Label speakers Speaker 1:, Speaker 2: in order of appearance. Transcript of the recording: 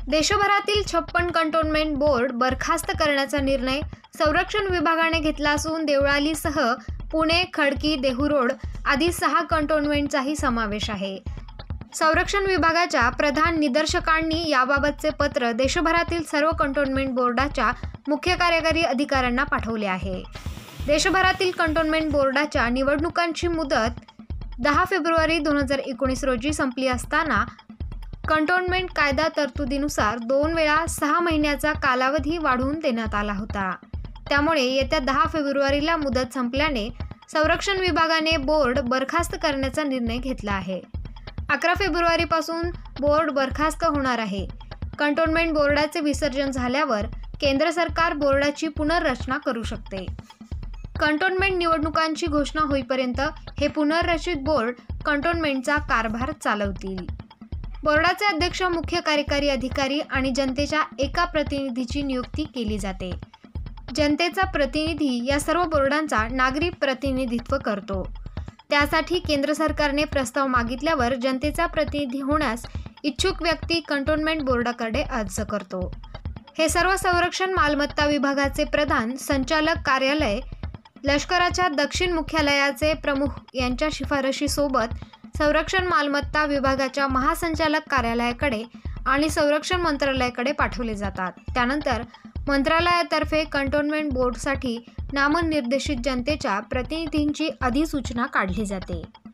Speaker 1: देशभरातील 56 cantonment board बरखास्त करण्याचा निर्णय संरक्षण विभागाने घेतला असून देवळालीसह पुणे, खडकी, देहूरोड आदी 6 कंटोन्मेंटचाही समावेश आहे। संरक्षण विभागाच्या प्रधान निदेशकांनी याबाबतचे पत्र देशभरातील सर्व कंटोन्मेंट बोर्डाच्या मुख्य कार्यकारी अधिकाऱ्यांना पाठवले आहे। देशभरातील कंटोन्मेंट बोर्डाच्या निवडणुकांची मुदत 10 फेब्रुवारी 2019 रोजी संपली असताना कंटोन्मेंट कायदा तरतुदीनुसार 2 वेळा 6 महिन्याचा कालावधी वाढवून देण्यात आला होता। त्यामुळे येत्या 10 फेब्रुवारीला मुदत संपल्याने संरक्षण विभागाने बोर्ड बरखास्त करण्याचा निर्णय घेतला आहे। 11 फेब्रुवारीपासून बोर्ड बरखास्त होणार आहे। कंटोन्मेंट बोर्डाचे विसर्जन झाल्यावर केंद्र सरकार बोर्डाची पुनर्रचना करू शकते। कंटोन्मेंट निवडणुकांची घोषणा होईपर्यंत हे पुनर्रचित बोर्ड कंटोन्मेंटचा कारभार चालवतील। बोर्डाचे अध्यक्ष, मुख्य कार्यकारी अधिकारी आणि जनतेच्या एका प्रतिनिधीची नियुक्ती केली जाते। जनतेचा प्रतिनिधी या सर्व बोर्डांचा नागरी प्रतिनिधित्व करतो। त्यासाठी केंद्र सरकारने प्रस्ताव मागितल्यावर जनतेचा प्रतिनिधी होण्यास इच्छुक व्यक्ती कंटोन्मेंट बोर्डाकडे अर्ज करतो। हे सर्व संरक्षण मालमत्ता विभागाचे प्रधान संचालक कार्यालय, लष्कराच्या दक्षिण मुख्यालयाचे प्रमुख यांच्या शिफारशीसोबत संरक्षण मालमत्ता विभागाच्या महासंचालक कार्यालयाकडे आणि संरक्षण मंत्रालयाकडे पाठवले जातात। त्यानंतर मंत्रालयातर्फे कंटोन्मेंट बोर्डसाठी नामनिर्देशित जनतेच्या प्रतिनिधींची अधिसूचना काढली जाते।